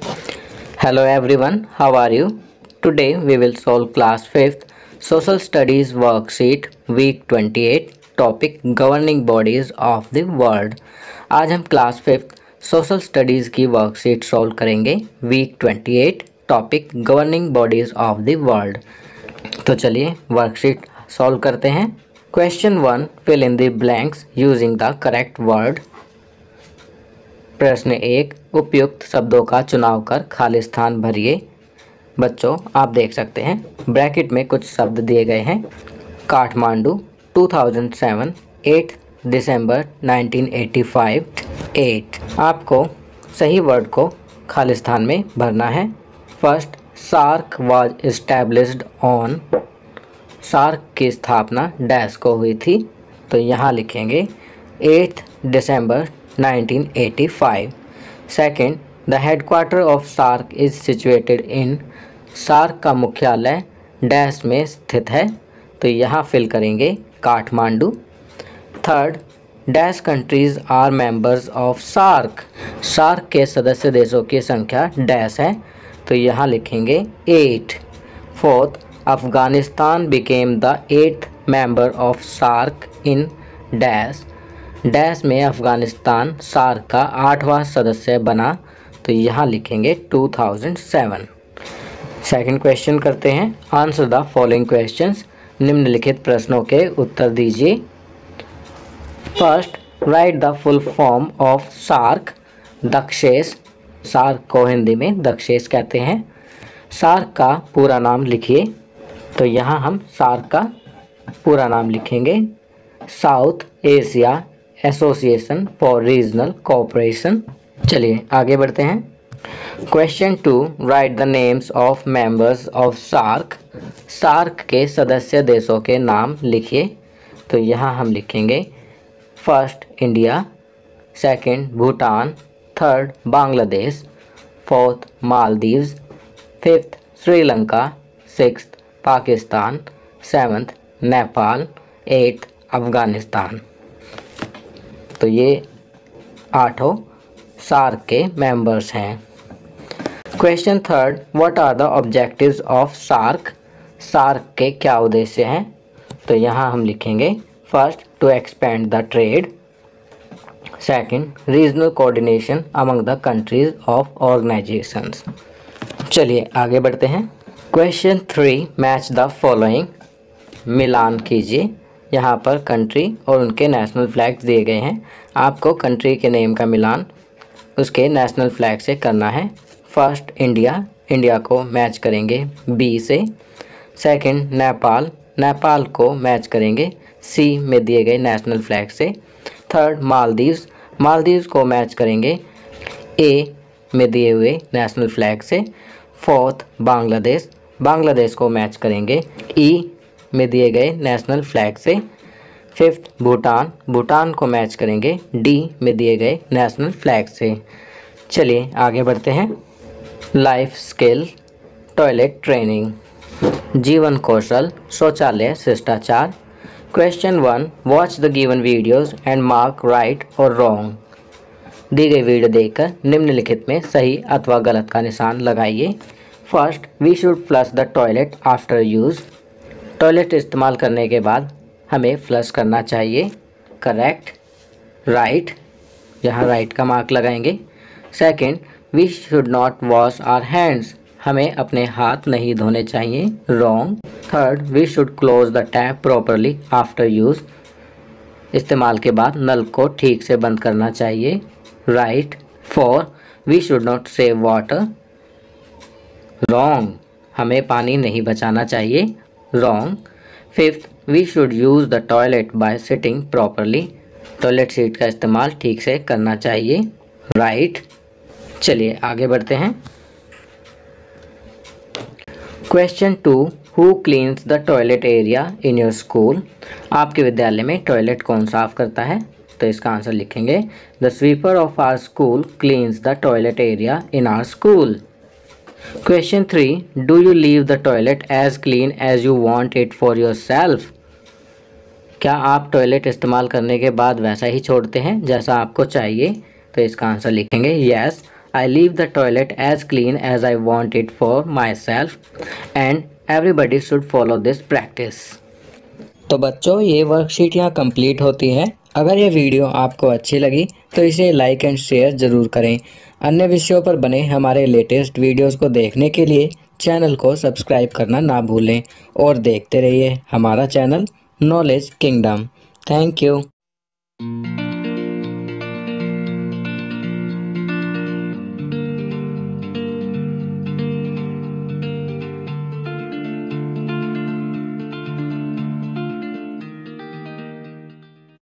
Hello everyone, how are you? Today we will solve class 5th Social Studies worksheet week 28 topic Governing Bodies of the World। आज हम class 5th social studies की worksheet solve करेंगे week 28 topic governing bodies of the world. तो चलिए worksheet solve करते हैं। Question 1, fill in the blanks using the correct word. प्रश्न 1, उपयुक्त शब्दों का चुनाव कर खाली स्थान भरिए। बच्चों आप देख सकते हैं ब्रैकेट में कुछ शब्द दिए गए हैं। काठमांडू 2007, 8 दिसंबर 1985, 8। आपको सही वर्ड को खाली स्थान में भरना है। First, SAARC was established on. SAARC की स्थापना डैश को हुई थी, तो यहाँ लिखेंगे 8 दिसंबर 1985। Second, the headquarter of SAARC is situated in. SAARC का मुख्यालय डैश में स्थित है, तो यहाँ फिल करेंगे Kathmandu. Third, dash countries are members of SAARC. SAARC के सदस्य देशों की संख्या डैश है, तो यहाँ लिखेंगे 8। Fourth, Afghanistan became the 8th member of SAARC in dash. Dash में अफगानिस्तान सार्क का 8वां सदस्य बना, तो यहाँ लिखेंगे 2007। सेकंड क्वेश्चन करते हैं। Answer the following questions. निम्नलिखित प्रश्नों के उत्तर दीजिए। First, write the full form of SAARC. Dakshes, SAARC को हिंदी में दक्षेश कहते हैं। सार्क का पूरा नाम लिखिए, तो यहाँ हम सार्क का पूरा नाम लिखेंगे South Asia association for regional cooperation. चलिए आगे बढ़ते हैं। Question 2, write the names of members of SAARC. SAARC के सदस्य देशों के नाम लिखिए, तो यहाँ हम लिखेंगे first India, second Bhutan, third Bangladesh, fourth Maldives, fifth Sri Lanka, sixth Pakistan, seventh Nepal, eighth Afghanistan. तो ये 8 सार्क के मेंबर्स हैं। Question 3, what are the objectives of SAARC. SAARC के क्या उद्देश्य हैं, तो यहाँ हम लिखेंगे first, to expand the trade, second, regional coordination among the countries of organizations. चलिए आगे बढ़ते हैं। Question 3, match the following. मिलान कीजिए। यहाँ पर कंट्री और उनके नेशनल फ्लैग्स दिए गए हैं। आपको कंट्री के नेम का मिलान उसके नेशनल फ्लैग से करना है। फर्स्ट इंडिया, इंडिया को मैच करेंगे बी से। सेकंड नेपाल, नेपाल को मैच करेंगे सी में दिए गए नेशनल फ्लैग से। थर्ड मालदीव्स, मालदीव्स को मैच करेंगे ए में दिए हुए नेशनल फ्लैग से। फोर्थ बांग्लादेश, बांग्लादेश को मैच करेंगे ई में दिए गए नेशनल फ्लैग से। फिफ्थ भूटान, भूटान को मैच करेंगे डी में दिए गए नेशनल फ्लैग से। चलिए आगे बढ़ते हैं। लाइफ स्किल, टॉयलेट ट्रेनिंग, जीवन कौशल, शौचालय शिष्टाचार। Question 1, watch the given videos and mark right और रॉन्ग। दी गई वीडियो देखकर निम्नलिखित में सही अथवा गलत का निशान लगाइए। First, we should flush the toilet after use. Toilet इस्तेमाल करने के बाद हमें फ्लश करना चाहिए। करेक्ट। राइट, यहाँ राइट का मार्क लगाएंगे। Second, we should not wash our hands. हमें अपने हाथ नहीं धोने चाहिए। Wrong. Third, we should close the tap properly after use. इस्तेमाल के बाद नल को ठीक से बंद करना चाहिए। Right. Four, we should not save water. Wrong, हमें पानी नहीं बचाना चाहिए। Wrong. Fifth, we should use the toilet by sitting properly. Toilet seat का इस्तेमाल ठीक से करना चाहिए। राइट। चलिए आगे बढ़ते हैं। Question 2, who cleans the toilet area in your school. आपके विद्यालय में टॉयलेट कौन साफ करता है, तो इसका आंसर लिखेंगे the sweeper of our school cleans the toilet area in our school. Question 3, do you leave the toilet as clean as you want it for yourself? क्या आप टॉयलेट इस्तेमाल करने के बाद वैसा ही छोड़ते हैं जैसा आपको चाहिए, तो इसका आंसर लिखेंगे yes, I leave the toilet as clean as I want it for myself and everybody should follow this practice. तो बच्चों ये वर्कशीट यहाँ कंप्लीट होती है। अगर ये वीडियो आपको अच्छी लगी तो इसे लाइक एंड शेयर ज़रूर करें। अन्य विषयों पर बने हमारे लेटेस्ट वीडियोस को देखने के लिए चैनल को सब्सक्राइब करना ना भूलें और देखते रहिए हमारा channel knowledge kingdom. Thank you.